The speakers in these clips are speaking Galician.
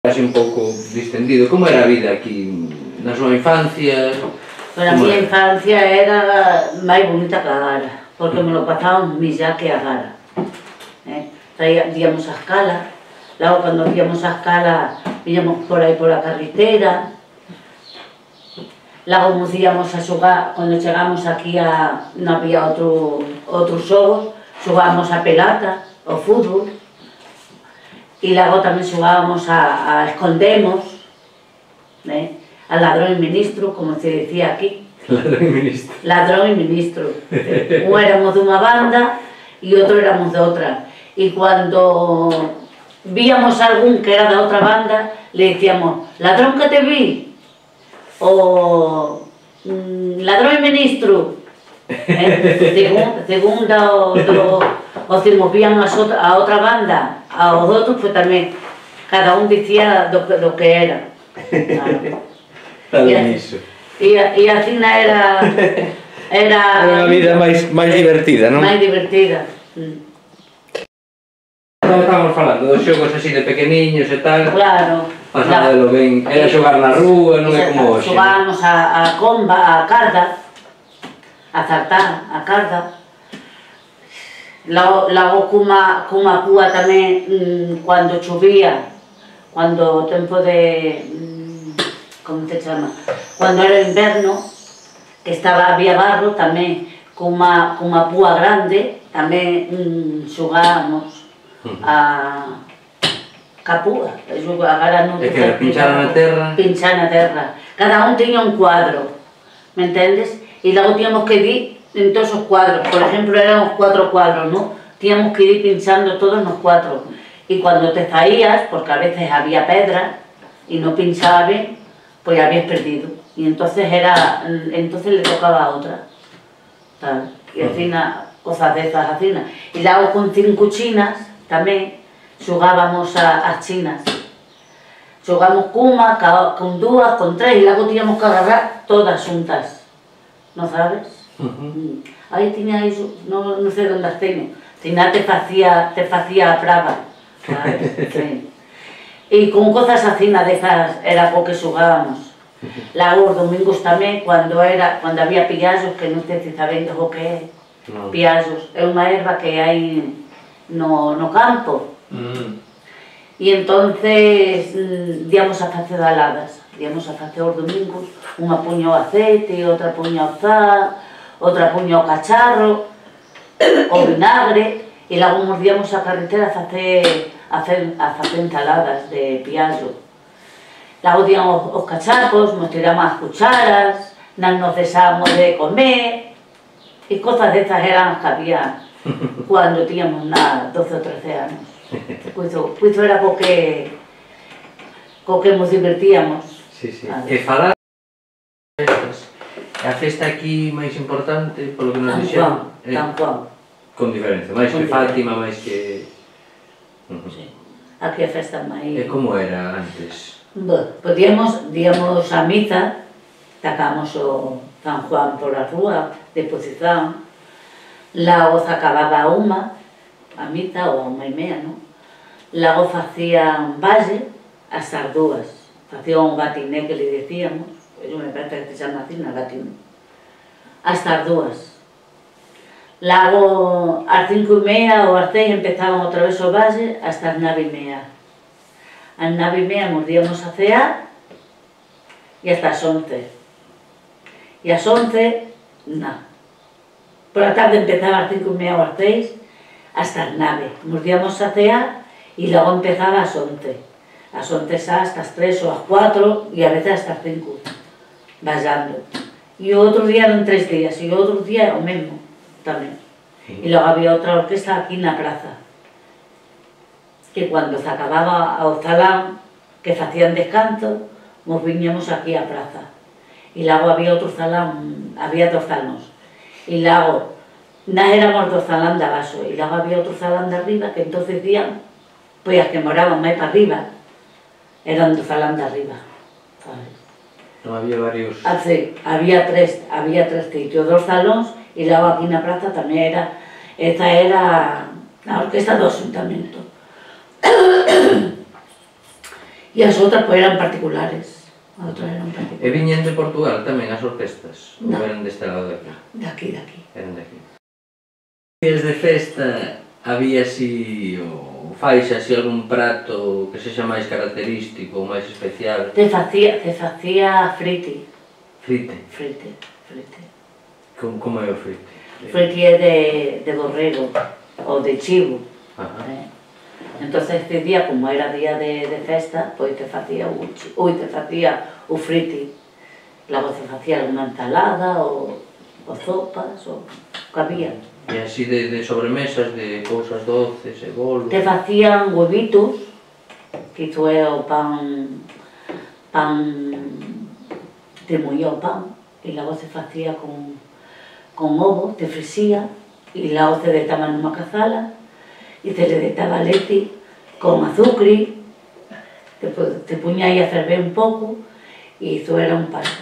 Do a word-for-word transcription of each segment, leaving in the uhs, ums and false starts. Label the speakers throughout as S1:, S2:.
S1: Así un pouco distendido, como era a vida aquí na súa infancia?
S2: Pois a miña infancia era máis bonita que agora, porque me lo pasábamos millá que agora. Víamos a escala, logo cando víamos a escala víamos por aí pola carretera, logo nos íamos a xogar, cando chegamos aquí a... non había outros xogos, xogábamos a pelata, ao fútbol, e logo tamén xogábamos a escondemos, a ladrón e ministro, como se decía aquí.
S1: Ladrón e ministro.
S2: Ladrón e ministro. Un éramos dunha banda e outro éramos de outra. E cando víamos algún que era da outra banda, le dicíamos, ladrón que te vi, o ladrón e ministro. Según o se movían a outra banda, aos outros, pois tamén, cada un dicía do que era. E así era... Era
S1: unha vida máis divertida, non?
S2: Máis divertida.
S1: Estamos falando dos xogos así de pequeniños e tal.
S2: Claro.
S1: Pasándolo ben, era xogar na rúa, non é como hoxe.
S2: Xogábamos a comba, a carda, a zartá, a carda. Logo cunha púa tamén, cando chovía, cando o tempo de... como se chama? Cando era inverno, que había barro tamén, cunha púa grande, tamén xogábamos a ca púa.
S1: É que era pinchar na terra?
S2: Pinchar na terra. Cada un tiña un cuadro, me entendes? E logo tíamos que ir en todos os cuadros, por exemplo, eran os cuatro cuadros, non? Tíamos que ir pinchando todos nos cuatro. E cando te saías, porque a veces había pedra e non pinchaba ben, pois habías perdido. E entonces era, entonces le tocaba a outra. E así, cosas desas, así. E logo con cinco chinas, tamén, xogábamos as chinas. Xogamos cunha, con dúas, con tres, e logo tíamos que agarrar todas xuntas. Non sabes? Aí tiña iso, non sei onde as teño. Tiña te facía a prava. E con cosas así, desas, era o que xogábamos. Logo os domingos tamén, cando había piallos, que non sei se sabendes o que é. Piallos, é unha erva que hai no campo. E entonces díamos a facer daladas. Díamos a facer os domingos, unha puña o aceite, outra puña o zá, outra puña o cacharro, o vinagre, e logo nos díamos a carretera a facer ensaladas de piallo. Logo díamos os cacharros, nos tiramos as cucharas, non nos cesábamos de comer, e cosas desas eran as que había cando tíamos doce ou trece anos. Pois era co que co que nos divertíamos.
S1: Si, si. E falar a festa aquí máis importante, polo que nos dixeron,
S2: San Juan.
S1: Con diferencia, máis que Fátima, máis que...
S2: Aquí a festa máis...
S1: E como era antes?
S2: Pois díamos a misa, sacamos o San Juan pola rúa, de procesión, logo se acababa a unha, a misa, ou a unha e meia, non? Logo facían valle, as dúas, facían un gatiné que le decíamos, eu me parece que se chama así, na gatiné, as dúas. Logo, ás cinco e meia ou ás seis empezaban outra vez o valle hasta as nove e meia. Ás nove e meia nos díamos a cear e hasta as once. E ás once, na. Por a tarde empezaba ás cinco e meia ou ás seis hasta as nove. Nos díamos a cear e logo empezaba ás once. Ás once xa hasta as tres ou ás cuatro e a veces hasta as cinco. Vallando. E o outro día eran tres días e o outro día o mesmo tamén. E logo había outra orquesta aquí na praza, que cando se acababa o salán, que facían descanso, nos viñamos aquí á praza. E logo había outro salán, había dos salóns. E logo, nas éramos do salán de abaixo, e logo había outro salán de arriba, que entonces dían, pois as que moraban máis para arriba, eran do salán de arriba, sabes?
S1: Non había varios...
S2: Sí, había tres, había tres sitios, dos salóns, e logo aquí na praza tamén era, esta era a orquesta do Axuntamento. E as outras pois eran particulares. As outras eran particulares.
S1: E viñen de Portugal tamén as orquestas? Ou
S2: No.
S1: eran deste lado de aquí?
S2: De aquí, de aquí.
S1: Eran de aquí. Días de festa había así, ou faixa así algún prato que sexa máis característico ou máis especial?
S2: Te facía, te facía friti.
S1: Frite?
S2: Friti, friti.
S1: Como, como é o frite?
S2: Friti é de, de borrego, ou de chivo.
S1: Ajá.
S2: Eh? Entonces este día, como era día de, de festa, pois te facía o, ui, te facía o friti. Logo te facía alguna ensalada, ou, ou sopas, ou o que había.
S1: E así de, de sobremesas, de cousas doces e bolos?
S2: Te facían huevitos, que isto é o pan, pan, te moía o pan, e logo se facía con, con ovo, te frisía, e logo se detaba nunha cazala, e se le detaba leite con azucre, te, te puña aí a ferver un pouco, e iso era un pan.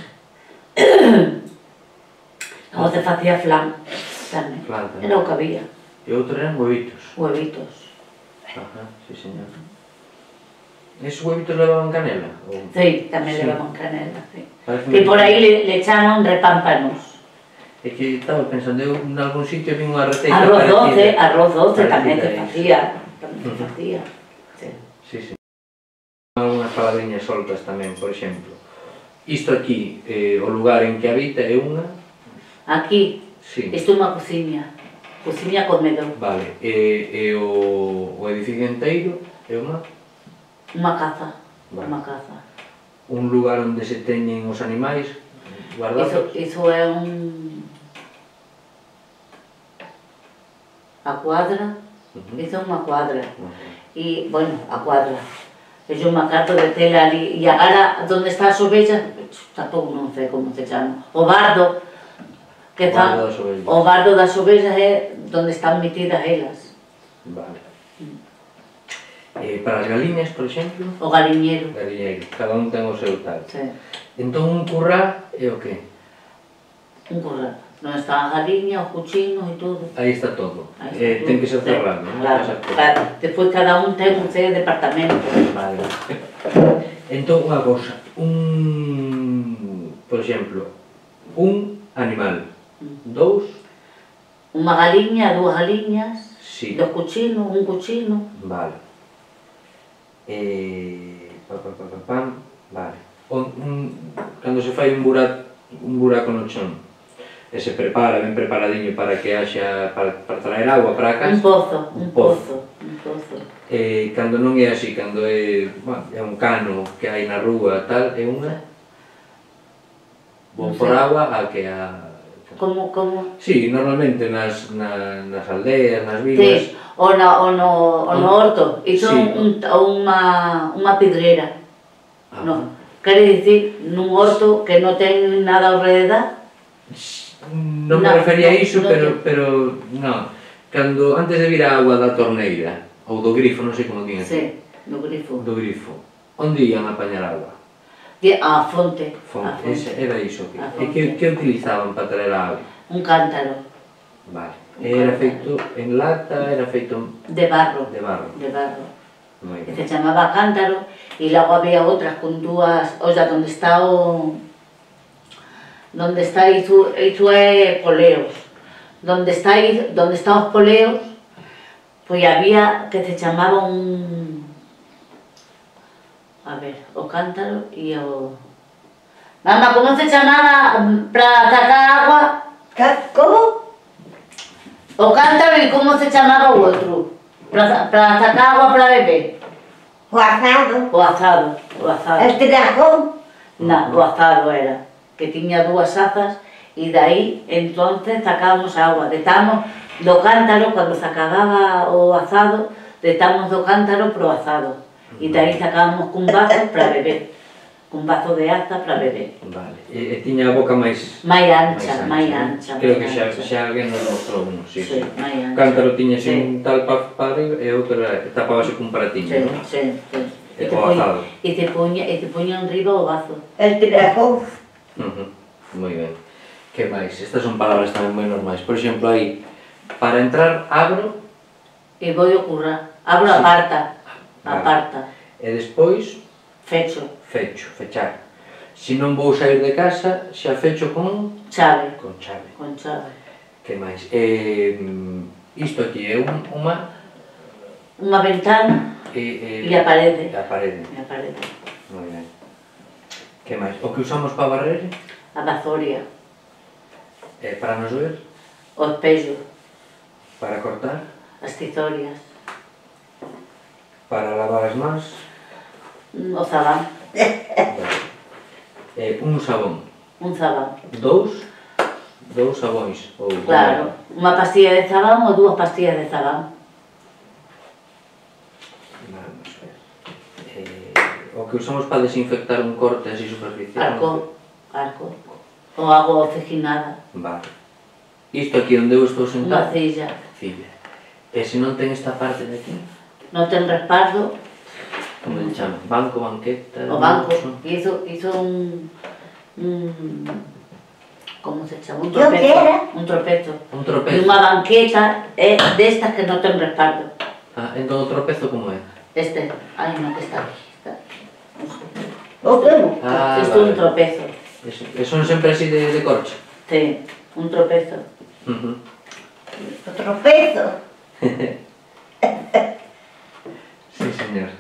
S2: Logo se facía flan, tamén,
S1: Flan tamén.
S2: era o que había,
S1: E outro eran huevitos?
S2: huevitos.
S1: Ajá, sí señor. Esos huevitos levaban canela? Ou...
S2: Sí, tamén
S1: Sí.
S2: levaban canela, sí.
S1: Parece
S2: Que
S1: moi-
S2: por aí le, le chaman repámpanos.
S1: É que estaba pensando, eu en algún sitio vi unha receita
S2: Arroz doce,
S1: parecida.
S2: arroz doce tamén
S1: parecida
S2: te
S1: a iso.
S2: facía, tamén te
S1: Ujú.
S2: facía. Sí.
S1: Sí, sí. Algunhas paladriñas soltas tamén, por exemplo. Isto aquí, eh, o lugar en que habita é unha...
S2: Aquí,
S1: Sí.
S2: isto é unha cociña, cociña comedor,
S1: Vale, e, e o, o edificio inteiro é unha...
S2: unha caza,
S1: Vale.
S2: unha caza.
S1: Un lugar onde se teñen os animais
S2: Iso,
S1: guardados.
S2: iso é un... a cuadra,
S1: Ujú.
S2: iso é unha cuadra.
S1: Ujú.
S2: E, bueno, a cuadra. É un macato de tela ali, e agora, onde está as ovellas, tampouco non sei como se chama, o bardo, que
S1: O
S2: está,
S1: bardo das ovellas.
S2: o bardo das ovellas é onde están metidas elas,
S1: Vale. Eh, para as galiñas, por exemplo,
S2: o galiñeiro.
S1: galiñeiro, cada un ten o seu tal.
S2: Sí,
S1: Entón un currá é o que?
S2: un corral. Non está a galiña, os cuchinos e todo.
S1: Aí está todo.
S2: Aí está
S1: Eh,
S2: todo.
S1: ten que ser
S2: Sí,
S1: cerrado, non?
S2: claro,
S1: Esa cosa.
S2: claro. Despois cada un ten un seu departamento.
S1: Vale. Entón, unha cosa, un, por exemplo, un animal, dous,
S2: Unha galiña, dúas galiñas,
S1: sí,
S2: dos cuchinos, un cuchino.
S1: vale. Eh, pa, pa, pa, pa, pam, vale. Un, un, cando se fai un buraco, un buraco no chón, e se prepara ben preparadiño para que haxa, para, para traer agua para a casa,
S2: Un pozo, un
S1: Un pozo.
S2: pozo, un pozo.
S1: eh, cando non é así, cando é, bueno, é un cano que hai na rúa tal, é unha, vou
S2: Non
S1: por
S2: sei.
S1: agua a que a...
S2: Como, como?
S1: Sí, normalmente nas, na, nas aldeas, nas
S2: Sí,
S1: vilas,
S2: o no, o no, o no horto. Iso
S1: Sí.
S2: un, unha, unha pedrera.
S1: ah,
S2: No. Quere dicir, nun horto que non ten nada ao redor.
S1: non me
S2: No,
S1: refería a
S2: no,
S1: iso,
S2: no
S1: pero,
S2: te-
S1: pero, non, cando, antes de vir a agua da torneira, ou do grifo, non sei como din aquí,
S2: Sí, no grifo.
S1: do grifo, onde ian a apañar agua?
S2: De, a fonte. A
S1: Fonte,
S2: fonte.
S1: ese, era iso que,
S2: A
S1: e que,
S2: fonte.
S1: que utilizaban para traer a agua?
S2: Un cántaro
S1: Vale,
S2: Un
S1: e era
S2: cántaro.
S1: feito en lata, era feito
S2: de barro.
S1: de barro,
S2: De barro.
S1: moi
S2: Que
S1: ben.
S2: se chamaba cántaro, e logo había outras con dúas, o sea, donde está o... Donde está iso, iso é poleos. Donde está, i- donde están os poleos, pois había que se chamaba un... A ver, o cántaro e o... Mamá, como se chamaba mm, para sacar agua?
S3: Ca- ¿Cómo?
S2: O cántaro e como se chamaba o outro? Para, para sacar agua para beber?
S3: O asado,
S2: O azado, o azado.
S3: el trajón.
S2: Na, o azado era, que tiña dúas azas e dai entonces sacábamos agua, detamos do cántaro, cando se acababa o azado, detamos do cántaro pro azado e dai sacábamos cun vaso para beber, cun vaso de aza para beber.
S1: Vale, e, e tiña a boca máis
S2: Mai ancha, mai
S1: non?
S2: ancha,
S1: Creo
S2: mai
S1: que xa,
S2: ancha.
S1: xa alguén nos mostrou un, sí,
S2: Sí,
S1: sí.
S2: mai
S1: O
S2: ancha.
S1: cántaro tiña
S2: Sí.
S1: un tal pa, pa arriba e outro era, tapábase cun pratiño,
S2: Sí,
S1: non?
S2: sí, sí. E
S1: E
S2: te
S1: o
S2: puña,
S1: azado.
S2: e te puña, e te puña enriba o vaso.
S3: El trajón.
S1: Uh-huh. Moi ben. Que máis? Estas son palabras tamén moi normais. Por exemplo, aí, para entrar, abro,
S2: E vou ocurrar, abro a
S1: Sí.
S2: parta, a
S1: Vale.
S2: parta.
S1: e despois,
S2: Fecho.
S1: Fecho, fechar. Se non vou sair de casa, xa fecho con...
S2: Chave.
S1: Con chave.
S2: Con chave.
S1: Que máis? Eh, isto aquí é un, unha...
S2: Unha ventana
S1: E,
S2: e a parede.
S1: E a parede.
S2: E a parede.
S1: Moi ben. Que máis? O que usamos para barrer?
S2: A vazoria.
S1: Eh, para nos ver?
S2: O espello.
S1: Para cortar?
S2: As tizorias.
S1: Para lavar as mans?
S2: O zabán.
S1: Vale. Eh, un sabón.
S2: Un zabán.
S1: Dous? Dous sabóns. Ou
S2: Claro. Unha pastilla de zabán ou dúas pastillas de zabán.
S1: Vamos ver. Eh, o que usamos para desinfectar un corte así superficial.
S2: Arco. Arco. Ou agua oxigenada.
S1: Vale. Isto aquí onde eu estou
S2: Unha
S1: sentado?
S2: cilla.
S1: Cilla. E se non ten esta parte de aquí?
S2: Non ten respaldo.
S1: Como le chaman? Banco, banqueta...
S2: O banco.
S1: Son-
S2: Hizo, hizo un... un... Como se chama? Un
S3: Yo
S2: tropezo.
S3: quiera.
S2: Un tropezo.
S1: Un
S2: E
S1: tropezo.
S2: unha banqueta é destas que non ten respaldo.
S1: Ah, entón o tropezo como é?
S2: Este. Ai, non, que está aquí. Está.
S3: O como?
S1: Ah,
S2: Isto é un
S1: vale.
S2: tropezo.
S1: Eso, e son sempre así de, de corcho?
S2: Sí, un tropezo.
S1: Uh-huh.
S3: O tropezo.
S1: Sí, señor.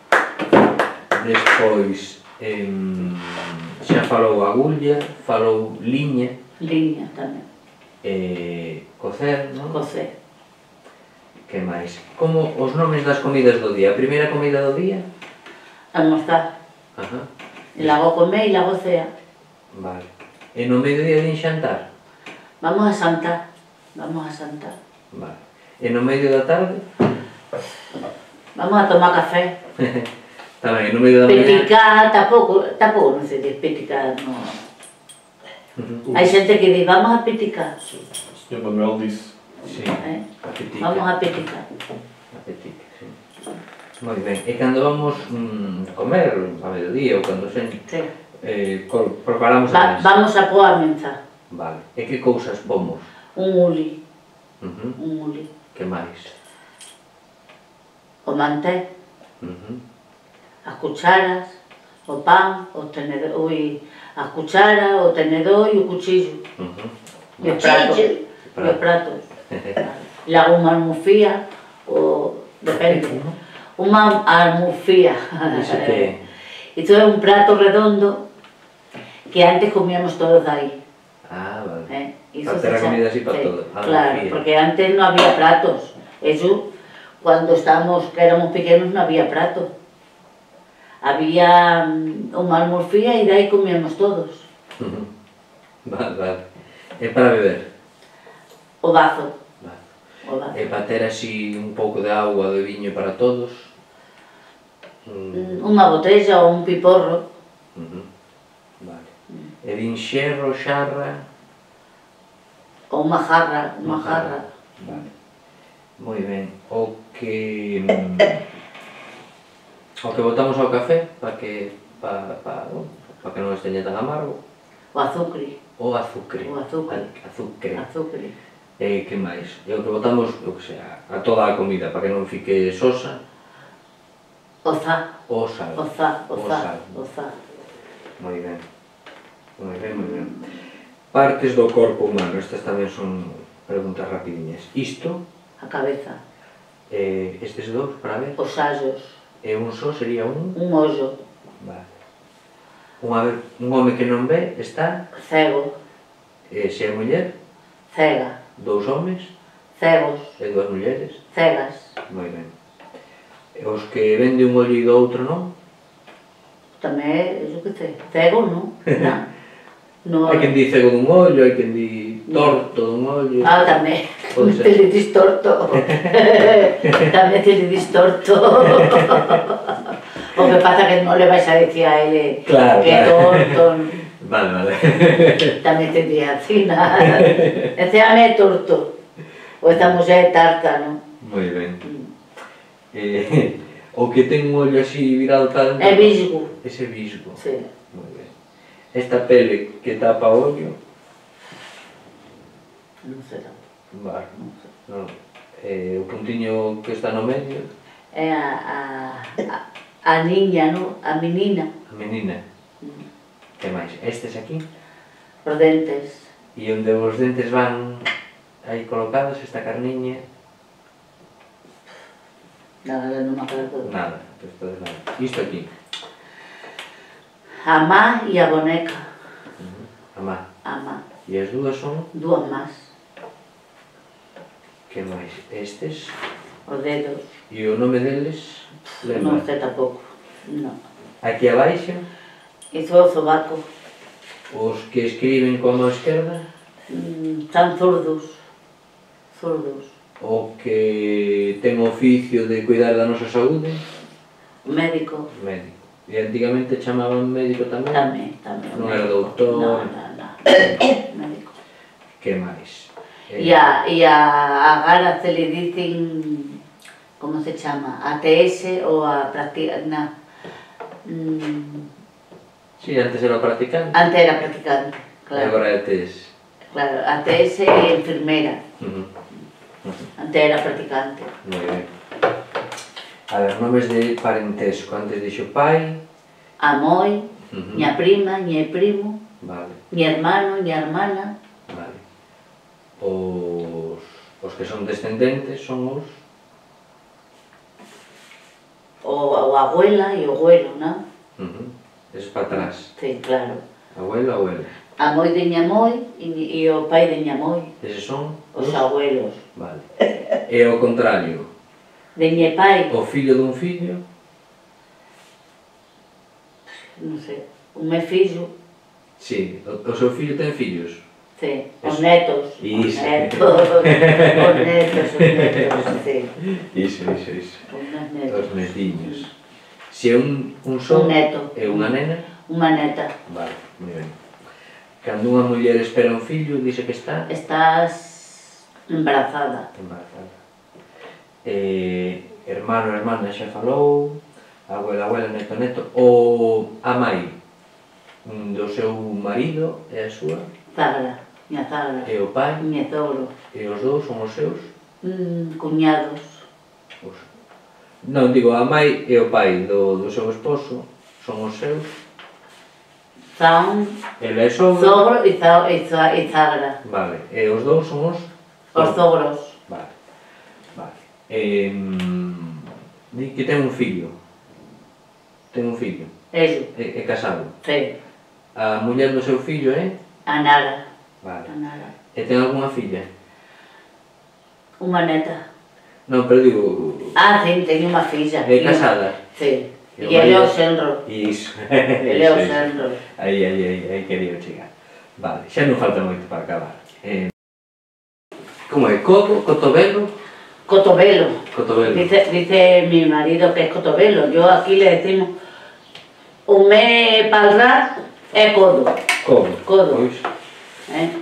S1: Despois, em, xa falou agulla, falou liña,
S2: Liña tamén.
S1: eh, cocer, non?
S2: Cocer.
S1: Que máis? Como os nomes das comidas do día? A primeira comida do día?
S2: Almorzar.
S1: Ajá.
S2: E logo comer e logo cea.
S1: Vale. E no mediodía din xantar?
S2: Vamos a santar. Vamos a santar.
S1: Vale. E no medio da tarde?
S2: Vamos a tomar café.
S1: Tamén, no medio da mañá?
S2: Peticar, tampouco, tampouco non se dice peticar, non.
S1: Uh-huh.
S2: Hai xente que di, vamos a peticar.
S4: Senhor Manuel disse.
S1: Sí,
S2: Eh?
S1: a petica.
S2: Vamos a peticar.
S1: A petica, sí. Moi ben. E cando vamos mm, comer, a mediodía ou cando sen,
S2: Sí.
S1: eh, col, preparamos a
S2: Va,
S1: mesa.
S2: vamos a pôr a menza.
S1: Vale. E que cousas pomos?
S2: Un uli,
S1: Uh-huh.
S2: un uli.
S1: Que máis?
S2: O manté,
S1: Uh-huh.
S2: as cucharas, o pan, o tenedor, ui, as cucharas, o tenedor e o cuchillo.
S1: Uh-huh.
S2: E os pratos.
S3: Cuchillo.
S2: E os pratos. Lago unha almofía, o... depende. Unha almofía.
S1: Iso que...
S2: Isto é un prato redondo que antes comíamos todos aí.
S1: Ah, vale.
S2: Eh? Iso
S1: Para ter a
S2: se
S1: comida
S2: chama-
S1: así para
S2: sí,
S1: todo.
S2: Claro,
S1: Almofía.
S2: porque antes non había pratos. Eso, cuando estábamos, que éramos pequenos, non había prato. Había mm, unha almofía e dai comíamos todos.
S1: Uh-huh. Vale, vale. E para beber?
S2: O bazo.
S1: Vale.
S2: O bazo.
S1: E para ter así un pouco de agua, de viño para todos? Mm.
S2: Mm, Unha botella ou un piporro.
S1: Uh-huh. Vale. E din xerro, xarra...
S2: Ou unha jarra, unha jarra.
S1: Vale. Moi ben. O que... mm, o que botamos ao café, para que... para pa, pa que non esteña tan amargo.
S2: O azucre.
S1: O azucre.
S2: O azucre.
S1: A- Azucre.
S2: Azucre.
S1: E que máis? E o que botamos, o que sea, a toda a comida, para que non fique sosa,
S2: O za.
S1: o sal.
S2: O za. O
S1: O
S2: za.
S1: sal.
S2: O za.
S1: Moi ben. Moi ben, moi ben. Partes do corpo humano, estas tamén son preguntas rapidiñas. Isto,
S2: A cabeza.
S1: eh, estes dous, para ver,
S2: Os sallos.
S1: e un só sería un...
S2: Un ollo.
S1: Vale. Un, a ver, un home que non ve está,
S2: Cego.
S1: e se é muller,
S2: Cega.
S1: dous homes
S2: Cegos.
S1: e dúas mulleres.
S2: Cegas.
S1: Moi ben. E os que ven de un ollo e do outro non?
S2: Tamén é, eu que sei, cego, non? Non. No,
S1: Hai quen di cego dun ollo, hai quen di torto dun ollo.
S2: Ah, tamén.
S1: Pode ser.
S2: Te li distorto. Tamén te li distorto. O que pasa que non le vais a dicir a ele
S1: Claro,
S2: que é
S1: claro.
S2: torto.
S1: Vale, vale.
S2: Tamén te di así, nada. Ese ame é torto. O esta muller é tarta, non?
S1: Moi ben. Eh, o que ten un ollo así virado para dentro...
S2: É visgo.
S1: Ese visgo.
S2: Sí.
S1: Moi ben. Esta pele que tapa o ollo...
S2: Non será.
S1: Vale.
S2: Non sei.
S1: Non. Eh, o puntiño que está no medio...
S2: É a, a, a, a niña, no? A menina.
S1: A menina. Que máis? Estes aquí?
S2: Os dentes.
S1: E onde os dentes van aí colocados, esta carniña?
S2: Nada, non me acordo.
S1: Nada, pues todo nada. Isto aquí?
S2: A má e a boneca.
S1: A má.
S2: A má.
S1: E as dúas son?
S2: Dúas más.
S1: Que máis? Estes?
S2: Os dedos.
S1: E o nome deles?
S2: Non
S1: Lembra?
S2: sei tampouco. Non.
S1: Aquí abaixo?
S2: Iso é o sobaco.
S1: Os que escriben coa mão esquerda?
S2: Mm, Están zurdos. Zurdos.
S1: O que ten o oficio de cuidar da nosa saúde?
S2: Médico.
S1: Médico. E antigamente chamaban médico tamén?
S2: Tamén, tamén.
S1: Non era doutor?
S2: Non, non, non. Médico.
S1: Que máis?
S2: E a, e a, a gara se le dicen, como se chama? A T S ou a práctica, na, mm,
S1: Si, antes era o practicante.
S2: antes era practicante,
S1: E
S2: claro.
S1: agora é tes.
S2: Claro, a T S é enfermera,
S1: Uh -huh.
S2: antes era practicante.
S1: Moi ben. A ver, nomes de parentesco. Antes dixo pai.
S2: A moi,
S1: Uh -huh.
S2: ña prima, ñe primo,
S1: Vale,
S2: ña hermano, ña hermana,
S1: vale. Os, os que son descendentes son os...
S2: o, o abuela e o abuelo, non?
S1: Uh -huh. Esos para atrás.
S2: Sí, claro.
S1: Abuelo, abuela.
S2: A moi de ña moi e, e o pai de ña moi,
S1: Eses son
S2: os abuelos.
S1: Vale. E ao contrario,
S2: De ñe pai,
S1: o fillo dun fillo,
S2: non sei, o meu fillo,
S1: si, o, o seu fillo ten fillos.
S2: sí, os
S1: Eso.
S2: netos, os
S1: Iso.
S2: netos, os netos, os netos, sí,
S1: Iso, iso, iso.
S2: os
S1: Os
S2: netos.
S1: netiños. Se é un, un só
S2: Un neto.
S1: e unha nena,
S2: Unha neta,
S1: vale, moi ben. Cando unha muller espera un fillo, dice que está
S2: estás embarazada.
S1: embarazada. Eh, hermano, hermana xa falou, abuela, abuela, neto, neto. O a mai mm, do seu marido e a súa,
S2: Zagra, miña zagra,
S1: e o pai,
S2: miña zogro,
S1: e os dous son os seus.
S2: mm, cuñados,
S1: Os... Non, digo, a mai e o pai do, do seu esposo son os seus.
S2: zan,
S1: Ela é sogra.
S2: zogro e, za, e, za, e zagra,
S1: Vale, e os dous son os...
S2: os zogros.
S1: Vale, vale. Eh, di que ten un fillo. Ten un fillo.
S2: Ello,
S1: É, é casado.
S2: sí,
S1: A muller do seu fillo é...
S2: a Nara,
S1: Vale.
S2: a Nara.
S1: E ten algunha filla?
S2: Unha neta.
S1: Non, pero digo...
S2: Ah, sí, teño unha filla.
S1: É casada?
S2: Sí,
S1: E o
S2: e ele é o
S1: marido?
S2: senro.
S1: Iso.
S2: Ele é o
S1: Iso, iso.
S2: senro.
S1: Aí, aí, aí, aí quería chegar. Vale, xa non falta moito para acabar. Eh, como é? Codo, cotovelo?
S2: Cotovelo.
S1: Cotovelo.
S2: Dice, dice mi marido que es cotovelo. Yo aquí le decimos un me palrar é codo.
S1: Codo.
S2: Codo.
S1: Pois.
S2: ¿Eh?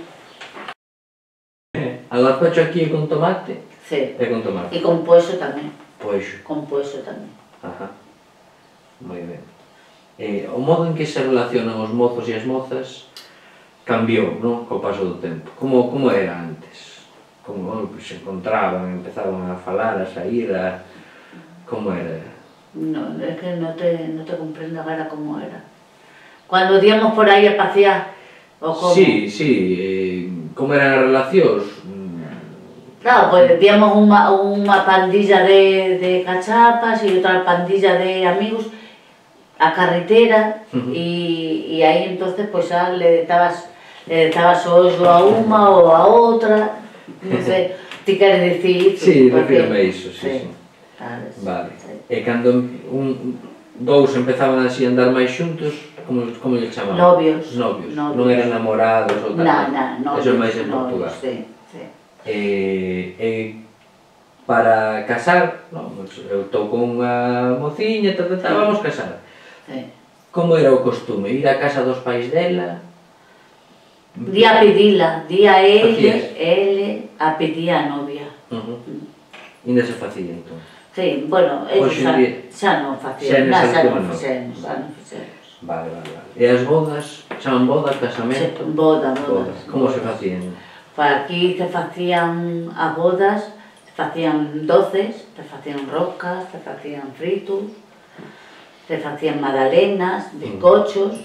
S1: A gazpacho aquí é con tomate?
S2: Sí.
S1: É con tomate.
S2: Y con pueso tamén.
S1: Pois.
S2: Con pueso tamén.
S1: Ajá. Moi ben. Eh, o modo en que se relacionan os mozos e as mozas cambiou, non? Co paso do tempo. Como, como era antes? Como oh, pues, se encontraban, empezaban a falar, a sair, a... Como era?
S2: No, es que no te, no te comprendo ahora cómo era. Cuando íbamos por ahí a pasear, o como...
S1: Sí, sí. Eh, como eran as relacións?
S2: Claro, pues íbamos unha, unha pandilla de, de cachapas e outra pandilla de amigos a carretera.
S1: Uh -huh.
S2: y, y ahí entonces pues ya le dabas, le dabas oído a unha ou a outra. Non sei, ti queres dicir iso?
S1: Sí,
S2: Porque-
S1: refírome a iso, sí, sí.
S2: Sabes?
S1: Vale.
S2: Sí.
S1: E cando un, dous empezaban así a andar máis xuntos, como, como lle chamaban?
S2: Novios.
S1: Novios.
S2: Novios.
S1: Non eran namorados ou tal.
S2: Na, na, no.
S1: Eso é máis en
S2: no,
S1: Portugal.
S2: Sí, sí.
S1: E, e para casar, non, pues, eu estou con unha mociña, tal, tal, tal, vamos casar.
S2: Sí.
S1: Como era o costume? Ir á casa dos pais dela?
S2: Día a pedila, día ele,
S1: Facías?
S2: ele a pedir a novia.
S1: Uh -huh. Ainda se facía, entón.
S2: Sí, bueno, eso
S1: Hoxe
S2: xa,
S1: en día-
S2: xa non
S1: xa
S2: facían,
S1: nesa
S2: xa non
S1: altura non.
S2: fixemos, xa non fixemos.
S1: Vale, vale, vale. E as bodas? Chaman boda, casamento?
S2: Sí, boda, boda.
S1: Bodas. Como se facían?
S2: Pues aquí se facían as bodas, se facían doces, se facían roscas, se facían fritos, se facían magdalenas,
S1: Mm.
S2: bizcochos,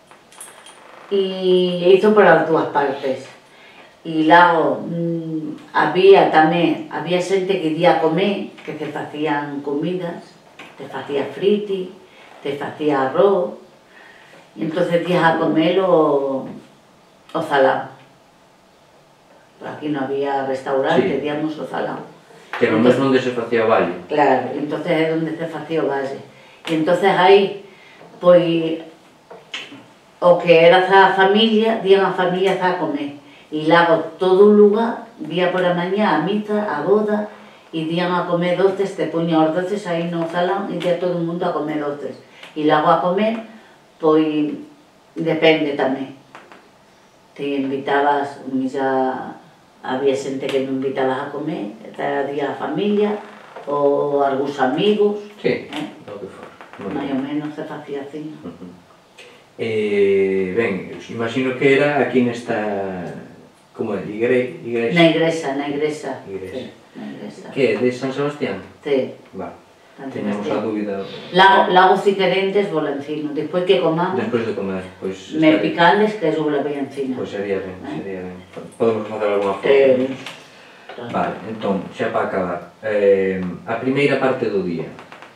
S2: e hizo por as dúas partes. E logo mm, había tamén, había xente que día a comer, que se facían comidas, te facía friti, te facía arroz, e entonces días a comer o, o salado. Por aquí non había restaurante,
S1: Sí.
S2: díamos o salado.
S1: Que era o mesmo onde se facía baile.
S2: Claro, entonces é onde se facía o valle. E entonces aí, pois, o que era a familia, dían a familia a comer. E logo todo un lugar, día por a mañá, a misa, a boda, e dían a comer doces, te puñan os doces aí no salón e día todo o mundo a comer doces. E logo a comer, pois, depende tamén. Te invitabas, xa había xente que non invitabas a comer, era día a familia, ou algúns amigos,
S1: Sí,
S2: eh?
S1: o que for.
S2: máis ou menos se facía así.
S1: Uh-huh. Eh, ben, imagino que era aquí nesta... como é? Igre... igrexa?
S2: Na igrexa, na igrexa.
S1: Igrexa.
S2: Sí, na igrexa.
S1: Que é? De San Sebastián?
S2: Sí.
S1: Va,
S2: San
S1: teñamos a
S2: Sebastián.
S1: dúbida.
S2: Lago, lago si querentes, bola encima. Despois que comamos,
S1: Despois de comer, pois...
S2: me
S1: está bien.
S2: picales que eso bola bem encima.
S1: Pois sería ben,
S2: Eh?
S1: sería ben. Podemos facer alguna foto.
S2: Eh,
S1: Vale, entón, xa para acabar. Eh, a primeira parte do día,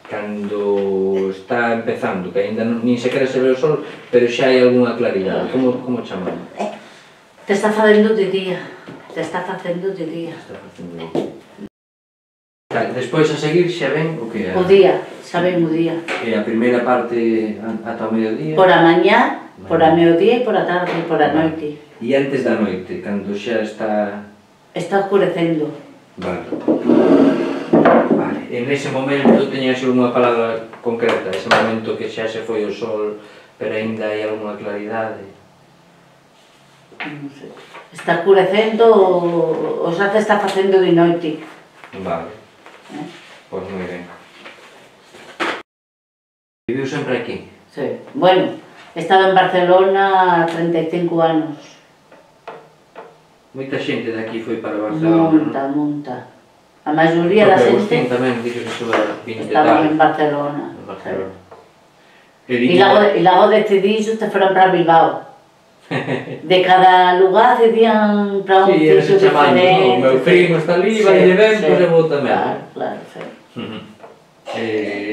S1: cando está empezando, que aínda non, nin sequera se ve o sol, pero xa hai algunha claridade. Como, como chamamos?
S2: te está facendo de día. Te está facendo de día.
S1: Está facendo aí. Vale, despois a seguir xa ven o que é.
S2: O día, saben o día.
S1: E a primeira parte a- ata o mediodía.
S2: Por a mañá, por a mediodía e por a tarde, por a noite.
S1: E antes da noite, cando xa está...
S2: Está oscurecendo.
S1: Vale. Vale. En ese momento teñas unha palabra concreta, ese momento que xa se foi o sol, pero aínda hai algunha claridade.
S2: Non sei. Está oscurecendo, o, o xa te está facendo de noite.
S1: Vale.
S2: Eh?
S1: Pois moi ben. Viviu sempre aquí?
S2: Sí. Bueno, estaba en Barcelona treinta e cinco anos.
S1: Moita xente de aquí foi para Barcelona,
S2: Monta, monta. A maioría da
S1: Porque Agustín
S2: xente
S1: tamén dixo que estuvo vinte e
S2: estaban en
S1: tal.
S2: Barcelona.
S1: En Barcelona. E
S2: E logo, e logo decididos te fueron para Bilbao. De cada lugar cedían para un
S1: Sí, eres
S2: sitio
S1: chamando,
S2: diferente.
S1: no, o meu primo está ali, vai de ben, pois eu vou tamén.
S2: Claro, claro, sí.
S1: Uh -huh. Eh,